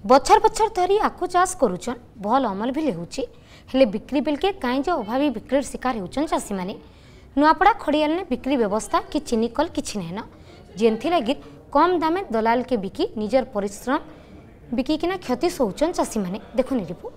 बछर बछर धरी आखु चाष करुचन भल अमल भी लेहुची हेले बिक्री बेलके कहीं अभावी बिक्री शिकार होचन चाषी माने नुआपड़ा खड़ियाल ने बिक्री व्यवस्था कि चीनी कल किछि नहीं न जेंथि लगी कम दामे दलाल के बिकी निजर परिश्रम बिकिकिना क्षति सोचन चाषी माने देखुनी रिपोर्ट।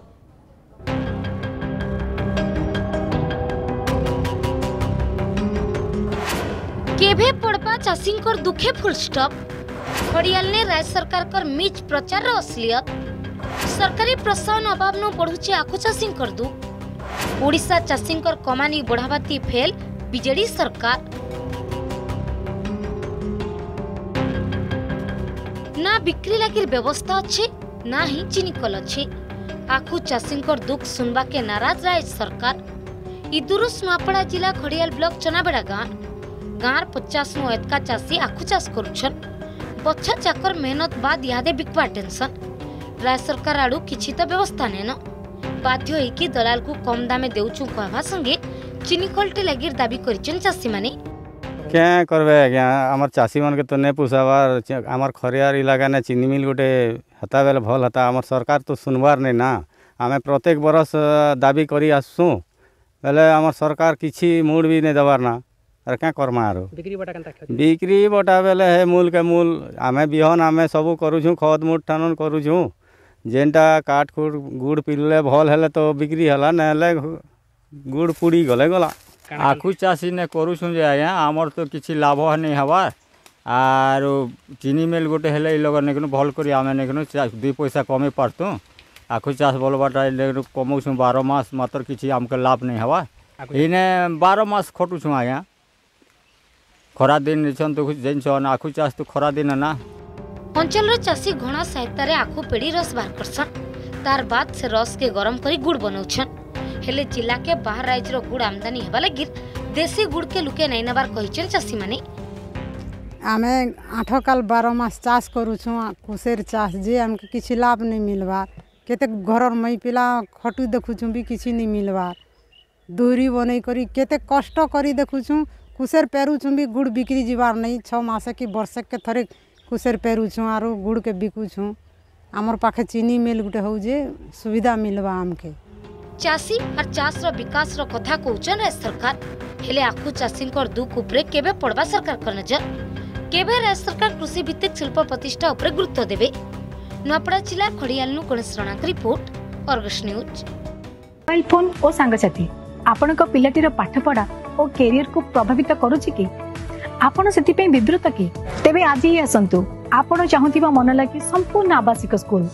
केभे पड़पा चाषी दुखे फुल स्टॉप खड़ियाल ने राज्य सरकार कर मिच प्रचार असलियत सरकारी प्रोत्साहन अभाव नु बढ़ुची आखु चाषी दुख ओडिशा चाषी कमानी बढ़ावाती फेल बीजेडी सरकार ना बिक्री लगी व्यवस्था अच्छे ना ही चीनी कल अच्छे आखु चाषी दुख सुनवा के नाराज राज्य सरकार इदुरुस नुआपड़ा जिला खड़ियाल ब्लॉक चनाबेड़ा गाँव 50 नु एतका चाषी आखु चाष करुछन बछर चाकर मेहनत बाद यादे बिकवा टेंशन राज्य सरकार आड़ू किछि तो व्यवस्था नेन बाध्य होइकि दलाल को कम दामे देउछु कहवा संगे चीनी कलटे लगी दाबी करिचन चाषी माने क्या करबे आज्ञा आमर चाषी मन के तो ने पुसाबार आमर खरियार इलाका ने चीनी मिल गोटे हता बेले भल हता आमर सरकार तो सुनबार नहीं ना आमे प्रत्येक बरस दाबी करी आसु बेले आमर सरकार किछि मूड भी नहीं दबार ना अरे क्या करमा आरो बिक्री बटा बेले है मूल के मूल आमे बिहन आमे सबू करूछु खद मुठ ठानन करूछु जेनटा काट खुट गुड़ पिले भल हेले तो बिक्री हला नहेले गुड़ पुड़ी गले गला आखु चाषी ने करूछु जे आज्ञा आमर तो किछि लाभ नहीं हवा आर चीनी मिल गोटे हेले इ लोग नेकनो भल करी आमे नेकनो 2 पैसा कमे पारतु आखु चाष बोलबाटा कमौछु 12 मास मात्र किछि आमके लाभ नहीं हवा इने 12 मास खटुछु आज्ञा खरा दिन देखुन आखु चाष तो खरा दिन ना अंचल चाषी घना साहित्य आखु पेड़ी रस बाहर करसन तार बाद से रस के गरम करी गुड़ बनाउछन हेले जिला के बाहर राज्य रो गुड़ आमदानी हेबा लगी देसी गुड़ के लुके नहीं नबार कहिचन चाषी माने आमे 8 काल 12 मास चाष करूछु कुसेर चाष जे हमके किछि लाभ नहीं मिलबार केते घरर मई पिला खटु देखुछु भी किछि नहीं मिलबार दूरी बनै करी केते कष्ट करी देखुछु कुसेर पेरुछु भी गुड़ बिक्री जीवार नहीं 6 मास की वर्ष के थरे कुसेर पेरुछु आरो गुड़ के बिकुछु आमर पाखे चीनी मिल गुटे हो जे सुविधा मिलबा हमके चाषी और चाष रो विकास रो कथा कहउचन राज्य सरकार हेले आखु चाषी दुख उपरे केबे पड़बा सरकार कर नजर केबे राज्य सरकार कृषि भित्तिक शिल्प प्रतिष्ठा उपरे गुरुत्व देबे नुआपड़ा जिला खड़ियाल नु गणेश राणा की report Argus news. Mobile phone और सांगसाथी आपणक पिलाटीर पाठपढ़ा और कैरियर को प्रभावित करुछि कि आपण सेति विवृत कि तेबे आज ही आसंतु आपण चाहुथिबा मन लागी संपूर्ण आवासिक स्कूल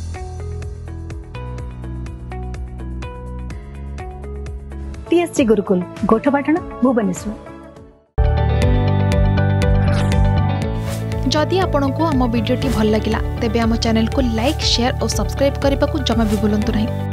TSG गुरुकुल गोठपाटना भुवनेश्वर। जदि आपंक आम भिडी भल लगा तेब आम चैनल को लाइक शेयर और सब्सक्राइब करने को जमा भी भूलु नहीं।